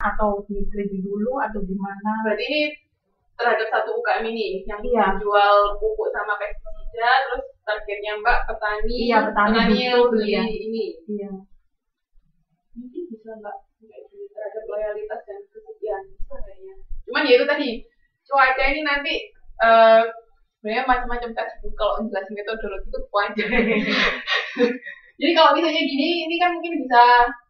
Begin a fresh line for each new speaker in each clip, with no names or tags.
atau di dulu atau gimana?
Berarti ini terhadap satu UKM ini yang jual pupuk sama pestisida, terus targetnya Mbak petani, petani yang beli ini.
Iya.
Mungkin bisa Mbak terhadap loyalitas dan kesetiaan bisa kayaknya. Cuman ya itu tadi cuaca ini nanti sebenarnya macam-macam textbook kalau jelasin metodologi itu panjang. Jadi kalau misalnya gini, ini kan mungkin bisa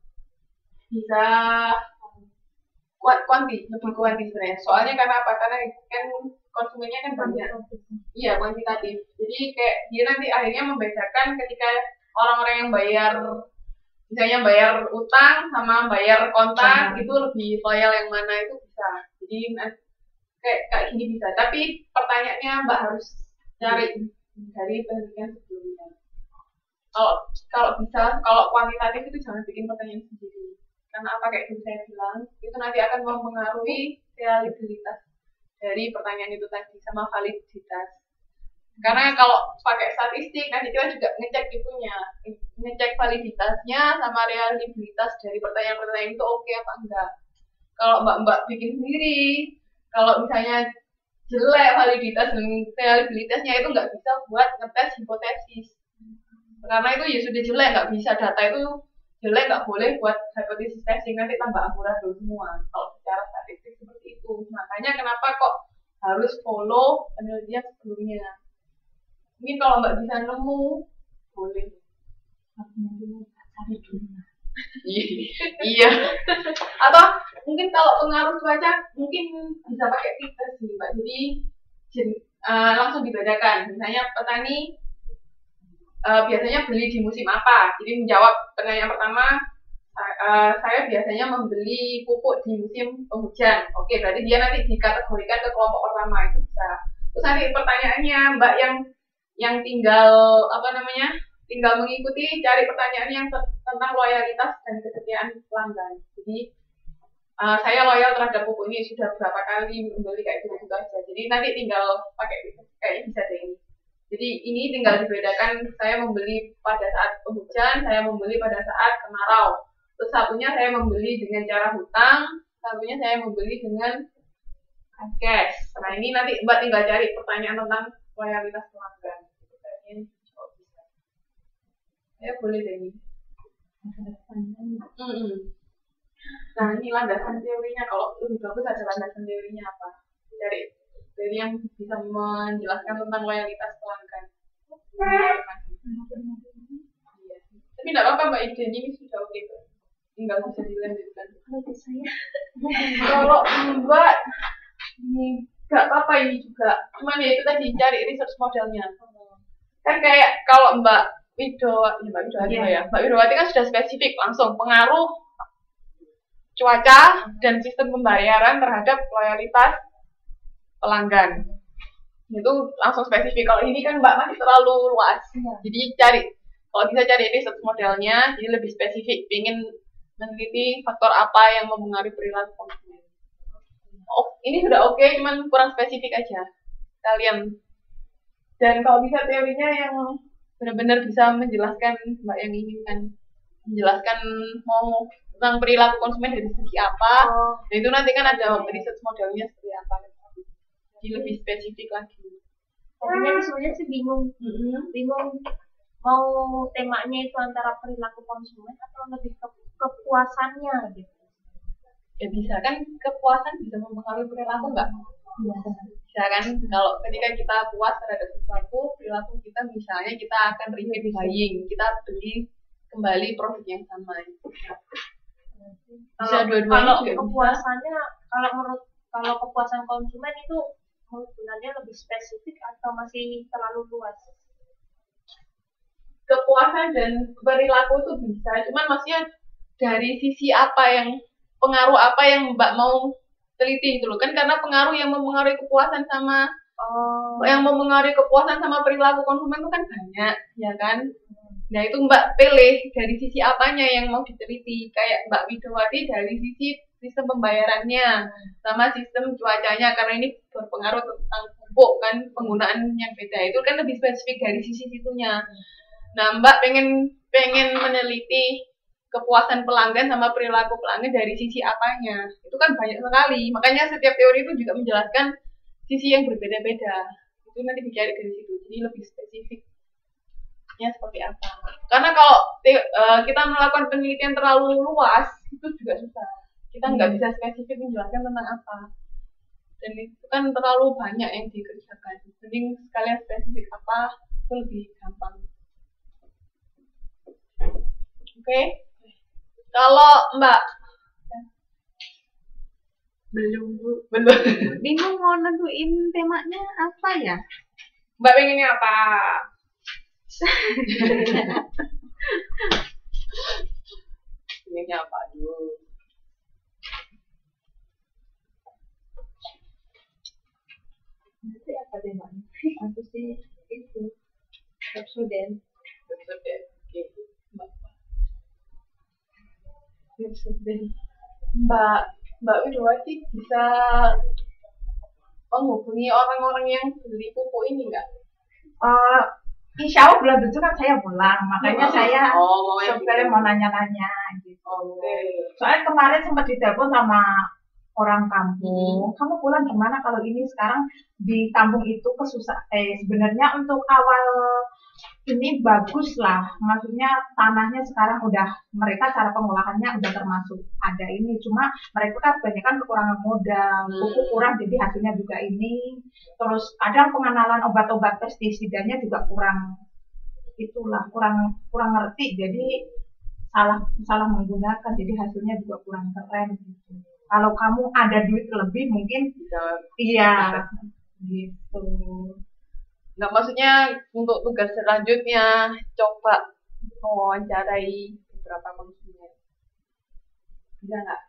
kuanti sebenarnya. Soalnya karena apa? Karena kan konsumennya kan banyak. Iya, kuantitatif. Jadi kayak dia nanti akhirnya membedakan ketika orang-orang yang misalnya bayar utang sama bayar kontak itu lebih loyal yang mana, itu bisa. Jadi kayak gini bisa. Tapi pertanyaannya Mbak harus cari dari penelitian sebelumnya. Kalau bisa, kalau kuantitatif itu jangan bikin pertanyaan sendiri. Karena apa, kayak yang saya bilang, itu nanti akan mempengaruhi reliabilitas dari pertanyaan itu tadi sama validitas. Karena kalau pakai statistik, nanti kita juga ngecek validitasnya sama reliabilitas dari pertanyaan-pertanyaan itu oke apa enggak. Kalau Mbak bikin sendiri, kalau misalnya jelek validitas dan reliabilitasnya, itu nggak bisa buat ngetes hipotesis. Karena itu ya sudah jelek, nggak bisa, data itu jelek, nggak boleh buat hypothesis testing, nanti tambah amburadul semua kalau secara statistik seperti itu. Makanya kenapa kok harus follow penelitian sebelumnya. Mungkin kalau Mbak bisa nemu, boleh cari dulu. Iya. Atau mungkin kalau pengaruh cuaca mungkin bisa pakai filter sih Mbak. Jadi langsung dibedakan. Misalnya petani biasanya beli di musim apa? Jadi menjawab pertanyaan pertama, saya biasanya membeli pupuk di musim penghujan. Oke, berarti dia nanti dikategorikan ke kelompok pertama, itu bisa. Terus nanti pertanyaannya Mbak yang tinggal mengikuti, cari pertanyaan yang tentang loyalitas dan kesetiaan pelanggan. Jadi saya loyal terhadap pupuk ini sudah berapa kali membeli, kayak gitu aja. Jadi nanti tinggal pakai kayak bisa deh ini. Jadi ini tinggal dibedakan, saya membeli pada saat penghujan, saya membeli pada saat kemarau. Terus satunya saya membeli dengan cara hutang, satunya saya membeli dengan cash. Nah ini nanti Mbak tinggal cari pertanyaan tentang loyalitas pelanggan. Ya boleh deh ini. Nah ini landasan teorinya, kalau lebih bagus ada landasan teorinya apa? Dari yang bisa menjelaskan tentang loyalitas pelanggan. Iya. Tapi tidak apa-apa Mbak, ide ini sudah oke. Tinggal bisa dilanjutkan. Kalau Mbak nggak apa-apa ini juga. Cuman ya itu tadi cari research modelnya. Kan kayak kalau Mbak Widowati kan sudah spesifik langsung pengaruh cuaca dan sistem pembayaran terhadap loyalitas pelanggan. Itu langsung spesifik. Kalau ini kan Mbak masih terlalu luas. Jadi kalau bisa cari research modelnya, jadi lebih spesifik. Ingin meneliti faktor apa yang mempengaruhi perilaku konsumen. Oh, ini sudah oke, cuman kurang spesifik aja kalian. Dan kalau bisa teorinya yang benar-benar bisa menjelaskan Mbak yang inginkan, menjelaskan mau tentang perilaku konsumen dari segi apa. Dan itu nanti kan ada research modelnya seperti apa. Jadi lebih spesifik lagi.
Tadinya sebenarnya sih bingung mau temanya itu antara perilaku konsumen atau lebih kepuasannya gitu.
Ya bisa kan, kepuasan bisa mempengaruhi perilaku nggak? Bisa kan, kalau ketika kita puas terhadap sesuatu, perilaku kita misalnya kita akan repeat buying, kita beli kembali produk yang sama. Bisa dua-duanya juga
kepuasannya bisa. Kalau kepuasan konsumen itu sebenarnya lebih spesifik atau masih terlalu luas?
Kepuasan dan perilaku itu bisa, cuman maksudnya dari sisi apa yang pengaruh apa yang Mbak mau teliti gitu loh kan, karena pengaruh yang mempengaruhi kepuasan sama perilaku konsumen itu kan banyak, ya kan? Nah itu Mbak pilih dari sisi apanya yang mau diteliti, kayak Mbak Widowati dari sisi sistem pembayarannya sama sistem cuacanya, karena ini berpengaruh tentang pupuk kan, penggunaan yang beda itu kan lebih spesifik dari sisi situnya. Nah Mbak pengen meneliti kepuasan pelanggan sama perilaku pelanggan dari sisi apanya. Itu kan banyak sekali. Makanya setiap teori itu juga menjelaskan sisi yang berbeda-beda. Itu nanti dicari dari situ. Jadi lebih spesifiknya seperti apa. Karena kalau kita melakukan penelitian terlalu luas, itu juga susah. Kita nggak bisa spesifik menjelaskan tentang apa. Dan itu kan terlalu banyak yang dikerjakan. Mending sekalian spesifik apa, itu lebih gampang. Oke. Kalau Mbak
Belum, Bu.
belum.
Bingung mau nentuin temanya apa ya?
Mbak pengennya apa? Pengennya apa dulu?
Nanti apa temanya? Aku sih itu student.
Oke. Mbak Widowati bisa menghubungi orang-orang yang beli pupuk ini nggak?
Insya Allah bulan tujuh kan saya pulang, makanya saya sebenarnya mau nanya-nanya gitu. Soalnya kemarin sempat ditelepon sama orang kampung, kamu pulang gimana kalau ini sekarang di kampung itu sebenarnya untuk awal ini bagus lah, maksudnya tanahnya sekarang udah mereka cara pengolahannya udah termasuk ada ini, cuma mereka kan kebanyakan kekurangan modal, pupuk kurang jadi hasilnya juga ini, terus kadang pengenalan obat-obat pestisidanya juga kurang ngerti, jadi salah menggunakan, jadi hasilnya juga kurang keren gitu. Kalau kamu ada duit lebih mungkin iya gitu.
Nggak, maksudnya untuk tugas selanjutnya coba mewawancarai beberapa konsumen. Bisa nggak?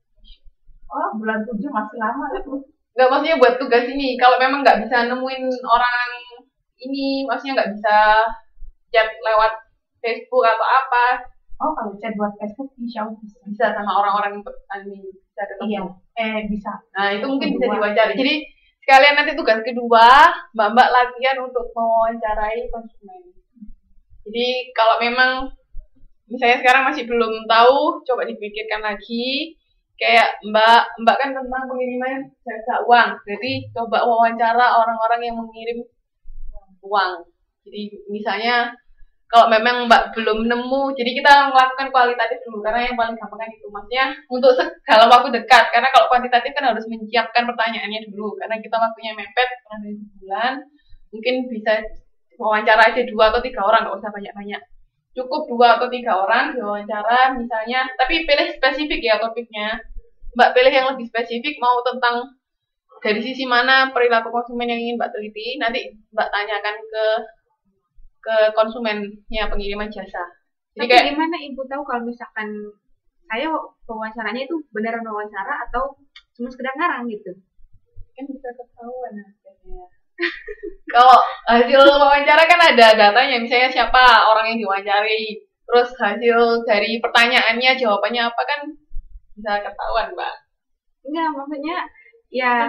Oh, bulan 7 masih lama ya, Bu.
Nggak, maksudnya buat tugas ini. Kalau memang nggak bisa nemuin orang ini, maksudnya nggak bisa chat lewat Facebook atau apa.
Oh, kalau chat buat Facebook insya Allah bisa.
Bisa sama orang-orang yang bisa ketemu.
Iya, bisa.
Nah, itu mungkin bisa diwawancari. Jadi sekalian nanti tugas kedua, Mbak latihan untuk mewawancarai konsumen. Jadi kalau memang misalnya sekarang masih belum tahu, coba dipikirkan lagi. Kayak Mbak kan tentang pengiriman jasa uang. Jadi coba wawancara orang-orang yang mengirim uang. Jadi misalnya kalau memang Mbak belum nemu, jadi kita melakukan kualitatif dulu, karena yang paling gampang kan itu, maksudnya untuk segala waktu dekat, karena kalau kuantitatif kan harus menyiapkan pertanyaannya dulu, karena kita waktunya mepet, kurang dari sebulan, mungkin bisa wawancara aja 2 atau 3 orang, nggak usah banyak-banyak, cukup 2 atau 3 orang diwawancara, misalnya, tapi pilih spesifik ya topiknya, Mbak pilih yang lebih spesifik, mau tentang dari sisi mana perilaku konsumen yang ingin Mbak teliti, nanti Mbak tanyakan ke konsumennya pengiriman jasa.
Jadi kayak gimana Ibu tahu kalau misalkan saya wawancaranya itu beneran wawancara atau cuma sekedar ngarang gitu?
Kan bisa ketahuan hasilnya. Kalau hasil wawancara kan ada datanya, misalnya siapa orang yang diwawancari, terus hasil dari pertanyaannya, jawabannya apa kan bisa ketahuan, Mbak.
Enggak, maksudnya ya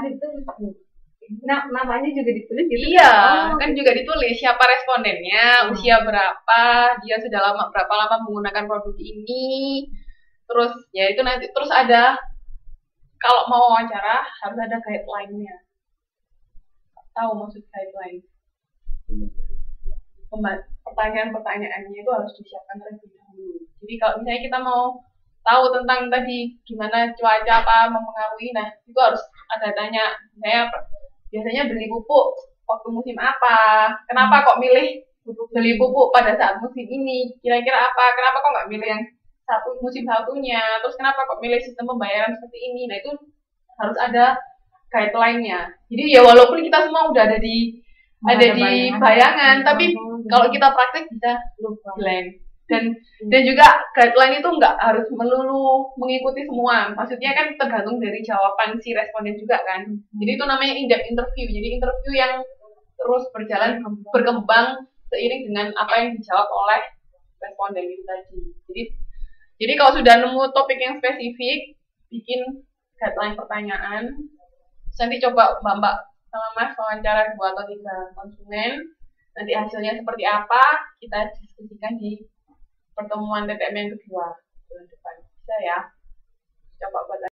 namanya juga ditulis gitu.
Iya, kan juga ditulis siapa respondennya, usia berapa, dia sudah berapa lama menggunakan produk ini. Terus ya itu nanti terus ada, kalau mau wawancara harus ada guideline-nya. Tahu maksud guideline? Pertanyaan-pertanyaannya itu harus disiapkan terlebih dahulu. Jadi kalau misalnya kita mau tahu tentang tadi gimana cuaca apa mempengaruhi, nah itu harus ada tanya, misalnya biasanya beli pupuk waktu musim apa? Kenapa kok milih beli pupuk pada saat musim ini? Kira-kira apa? Kenapa kok nggak milih yang musim satunya? Terus kenapa kok milih sistem pembayaran seperti ini? Nah itu harus ada guideline-nya. Jadi ya walaupun kita semua udah ada di bayangan, tapi kalau kita praktek bisa blank. Dan juga guideline itu nggak harus melulu mengikuti semua. Maksudnya kan tergantung dari jawaban si responden juga kan. Jadi itu namanya in-depth interview. Jadi interview yang terus berkembang seiring dengan apa yang dijawab oleh responden itu tadi. Jadi kalau sudah nemu topik yang spesifik, bikin guideline pertanyaan. Terus nanti coba Mbak sama Mas wawancara 2 atau 3 konsumen. Nanti hasilnya seperti apa, kita diskusikan di pertemuan TTM yang kedua. bulan depan bisa ya, coba buat